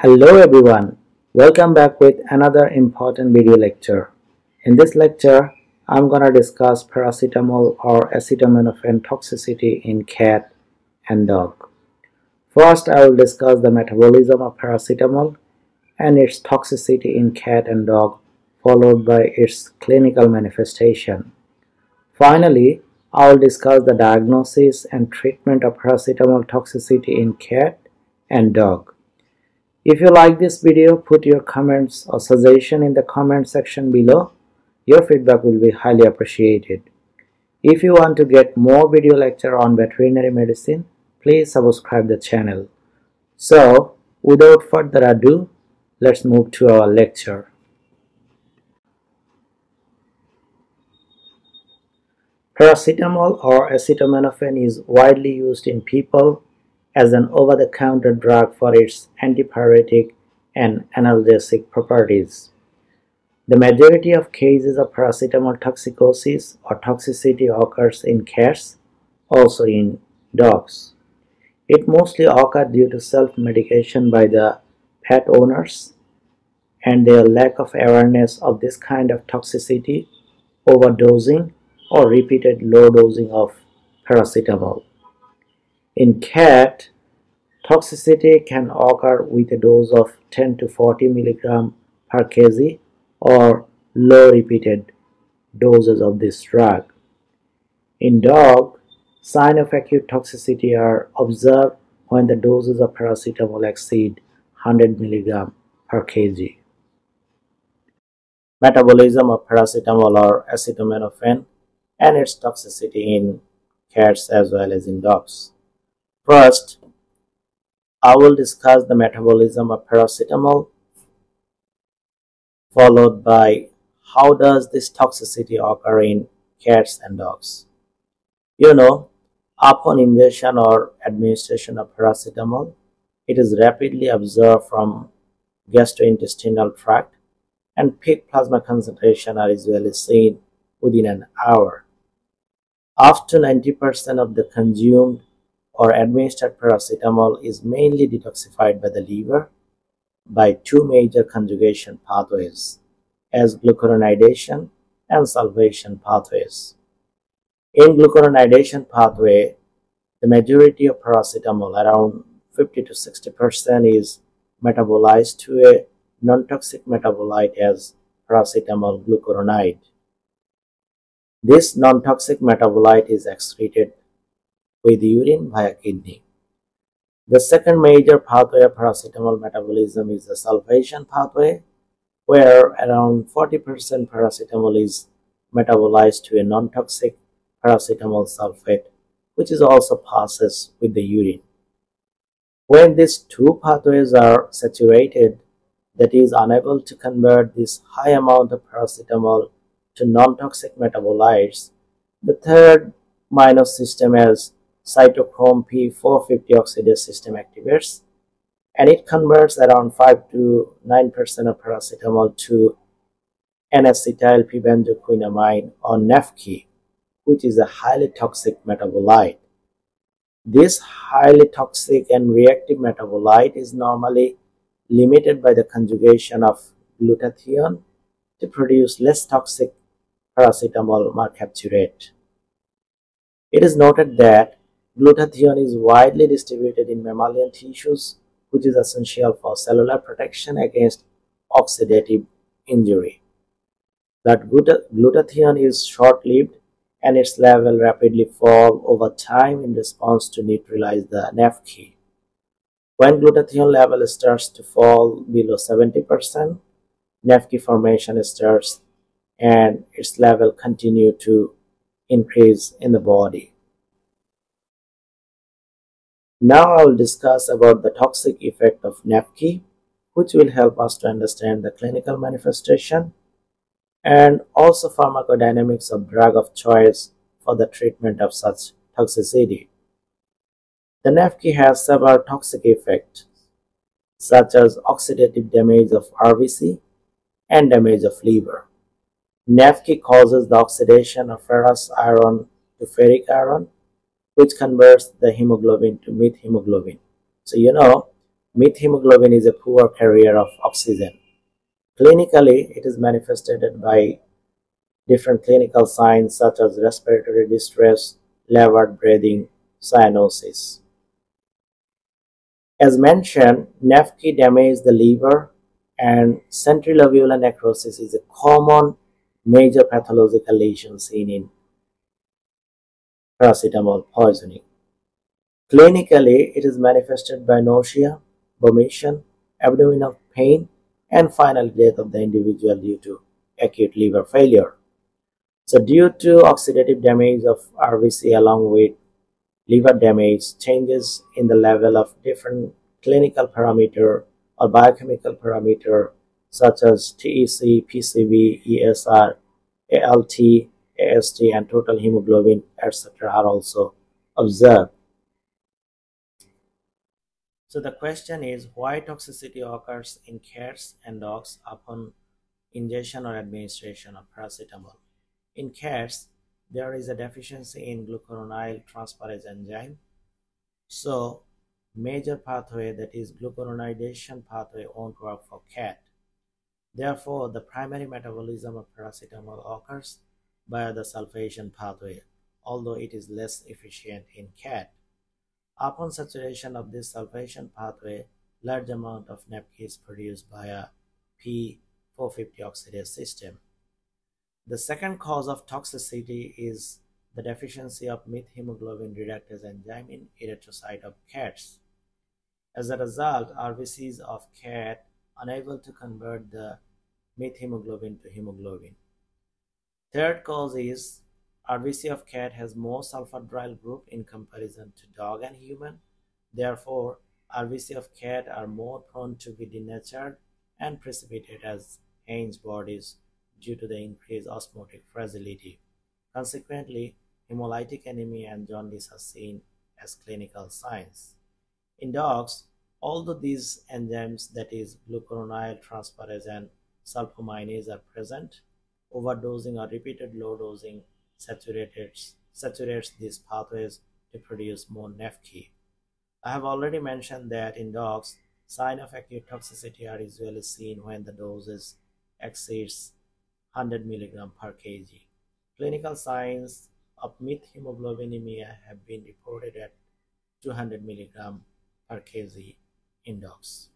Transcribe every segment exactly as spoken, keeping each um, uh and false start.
Hello everyone, welcome back with another important video lecture. In this lecture, I'm gonna discuss paracetamol or acetaminophen toxicity in cat and dog. First, I will discuss the metabolism of paracetamol and its toxicity in cat and dog, followed by its clinical manifestation. Finally, I will discuss the diagnosis and treatment of paracetamol toxicity in cat and dog. If you like this video, put your comments or suggestion in the comment section below. Your feedback will be highly appreciated. If you want to get more video lecture on veterinary medicine, please subscribe the channel. So, without further ado, let's move to our lecture. Paracetamol or acetaminophen is widely used in people as an over-the-counter drug for its antipyretic and analgesic properties. The majority of cases of paracetamol toxicosis or toxicity occurs in cats, also in dogs. It mostly occurs due to self-medication by the pet owners and their lack of awareness of this kind of toxicity, overdosing, or repeated low dosing of paracetamol. In cat, toxicity can occur with a dose of ten to forty milligrams per kg or low repeated doses of this drug. In dog, signs of acute toxicity are observed when the doses of paracetamol exceed one hundred milligrams per kg. Metabolism of paracetamol or acetaminophen and its toxicity in cats as well as in dogs. First, I will discuss the metabolism of paracetamol, followed by how does this toxicity occur in cats and dogs. You know, upon ingestion or administration of paracetamol, it is rapidly absorbed from gastrointestinal tract and peak plasma concentration are usually seen within an hour. Up to ninety percent of the consumed or administered paracetamol is mainly detoxified by the liver by two major conjugation pathways as glucuronidation and sulfation pathways. In glucuronidation pathway, the majority of paracetamol, around fifty to sixty percent, is metabolized to a non-toxic metabolite as paracetamol glucuronide. This non-toxic metabolite is excreted with urine via kidney. The second major pathway of paracetamol metabolism is the sulfation pathway, where around forty percent paracetamol is metabolized to a non-toxic paracetamol sulfate, which is also passes with the urine. When these two pathways are saturated, that is unable to convert this high amount of paracetamol to non-toxic metabolites, the third minor system as cytochrome P four fifty oxidase system activates, and it converts around five to nine percent of paracetamol to N-acetylphenbenzoquinamide or N A F Q, which is a highly toxic metabolite. This highly toxic and reactive metabolite is normally limited by the conjugation of glutathione to produce less toxic paracetamol mercapturate. It is noted that glutathione is widely distributed in mammalian tissues, which is essential for cellular protection against oxidative injury. But glutathione is short-lived and its level rapidly falls over time in response to neutralize the N A F Q. When glutathione level starts to fall below seventy percent, N A F Q formation starts and its level continue to increase in the body. Now I will discuss about the toxic effect of N A F Q, which will help us to understand the clinical manifestation and also pharmacodynamics of drug of choice for the treatment of such toxicity. The N A F Q has several toxic effects such as oxidative damage of R B C and damage of liver. N A F Q causes the oxidation of ferrous iron to ferric iron, which converts the hemoglobin to methemoglobin. So you know, Methemoglobin is a poor carrier of oxygen. Clinically, it is manifested by different clinical signs such as respiratory distress, labored breathing, cyanosis. As mentioned, N A F K damage the liver, and centrilobular necrosis is a common major pathological lesion seen in paracetamol poisoning. Clinically, it is manifested by nausea, vomition, abdominal pain, and final death of the individual due to acute liver failure. So due to oxidative damage of R B C along with liver damage, changes in the level of different clinical parameter or biochemical parameter such as T E C, P C V, E S R, A L T, A S T, and total hemoglobin, et cetera are also observed. So the question is, why toxicity occurs in cats and dogs upon ingestion or administration of paracetamol? In cats, there is a deficiency in glucuronide transferase enzyme. So major pathway, that is glucuronidation pathway, won't work for cat. Therefore, the primary metabolism of paracetamol occurs via the sulfation pathway, although it is less efficient in cat. Upon saturation of this sulfation pathway, large amount of N A F K is produced via P four fifty oxidase system. The second cause of toxicity is the deficiency of methemoglobin reductase enzyme in erythrocyte of cats. As a result, R B Cs of cat unable to convert the methemoglobin to hemoglobin. Third cause is R B C of cat has more sulfhydryl group in comparison to dog and human. Therefore, R B C of cat are more prone to be denatured and precipitate as Haynes bodies due to the increased osmotic fragility. Consequently, hemolytic anemia and jaundice are seen as clinical signs. In dogs, although these enzymes, that is glucuronide transferase and sulfokinase, are present, overdosing or repeated low dosing saturates, saturates these pathways to produce more N A F K. I have already mentioned that in dogs, signs of acute toxicity are usually seen when the doses exceeds one hundred milligrams per kg. Clinical signs of methemoglobinemia have been reported at two hundred milligrams per kg in dogs.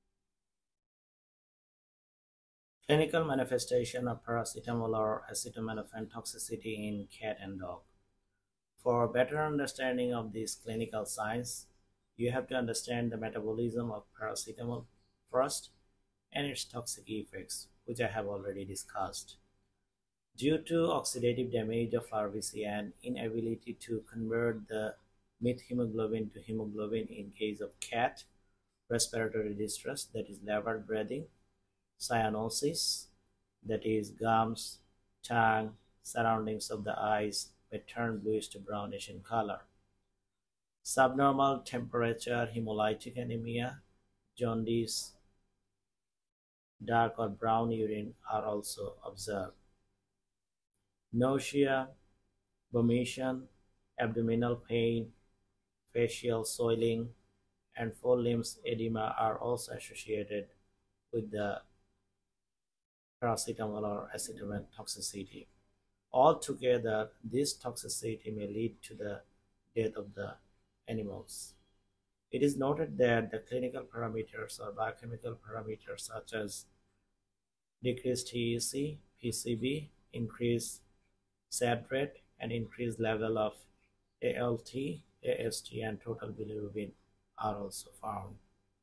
Clinical manifestation of paracetamol or acetaminophen toxicity in cat and dog. For better understanding of these clinical signs, you have to understand the metabolism of paracetamol first and its toxic effects, which I have already discussed. Due to oxidative damage of R B C and inability to convert the methemoglobin to hemoglobin in case of cat, respiratory distress, that is labored breathing, cyanosis, that is gums, tongue, surroundings of the eyes may turn bluish to brownish in color. Subnormal temperature, hemolytic anemia, jaundice, dark or brown urine are also observed. Nausea, vomition, abdominal pain, facial swelling, and full limbs edema are also associated with the paracetamol or acetaminophen toxicity. Altogether, this toxicity may lead to the death of the animals. It is noted that the clinical parameters or biochemical parameters such as decreased T E C, P C V, increased S A D rate, and increased level of A L T, A S T, and total bilirubin are also found.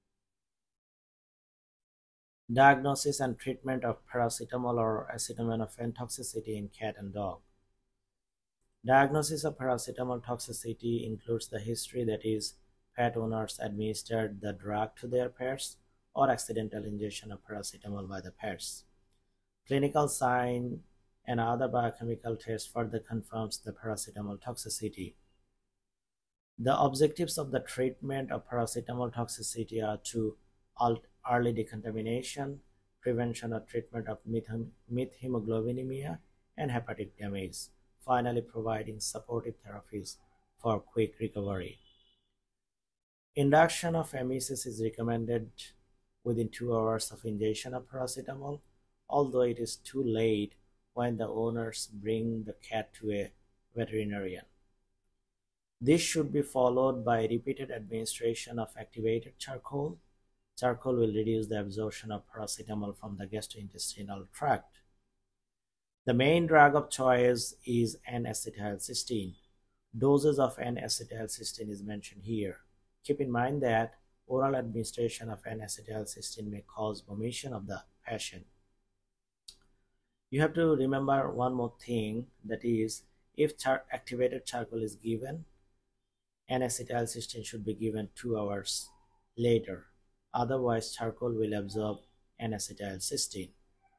Diagnosis and treatment of paracetamol or acetaminophen toxicity in cat and dog. Diagnosis of paracetamol toxicity includes the history, that is, pet owners administered the drug to their pets or accidental ingestion of paracetamol by the pets. Clinical sign and other biochemical tests further confirms the paracetamol toxicity. The objectives of the treatment of paracetamol toxicity are to halt early decontamination, prevention or treatment of methemoglobinemia and hepatic damage, finally providing supportive therapies for quick recovery. Induction of emesis is recommended within two hours of ingestion of paracetamol, although it is too late when the owners bring the cat to a veterinarian. This should be followed by repeated administration of activated charcoal. Charcoal will reduce the absorption of paracetamol from the gastrointestinal tract. The main drug of choice is N acetylcysteine. Doses of N acetylcysteine is mentioned here. Keep in mind that oral administration of N acetylcysteine may cause vomition of the patient. You have to remember one more thing, that is, if char activated charcoal is given, N acetylcysteine should be given two hours later. Otherwise, charcoal will absorb N acetylcysteine.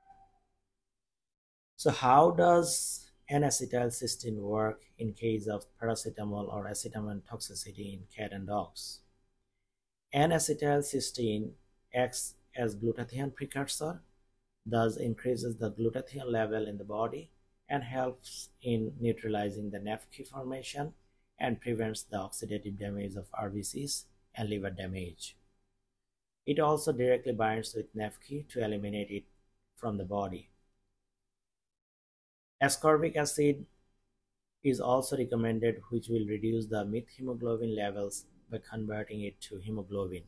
So how does N acetylcysteine work in case of paracetamol or acetaminophen toxicity in cat and dogs? N acetylcysteine acts as glutathione precursor, thus increases the glutathione level in the body and helps in neutralizing the N A F K formation and prevents the oxidative damage of R B Cs and liver damage. It also directly binds with N A F K to eliminate it from the body. Ascorbic acid is also recommended, which will reduce the methemoglobin levels by converting it to hemoglobin.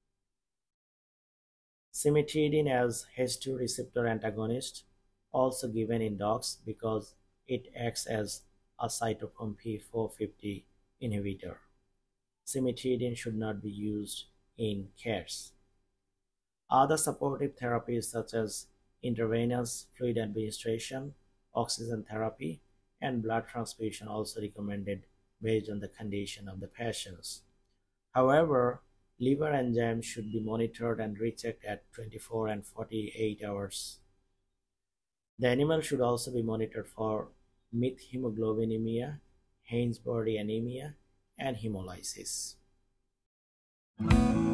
Cimetidine as H two receptor antagonist, also given in dogs because it acts as a cytochrome P four fifty inhibitor. Cimetidine should not be used in cats. Other supportive therapies such as intravenous fluid administration, oxygen therapy, and blood transfusion also recommended based on the condition of the patients. However, liver enzymes should be monitored and rechecked at twenty-four and forty-eight hours. The animal should also be monitored for methemoglobinemia, Haynes-Body anemia, and hemolysis.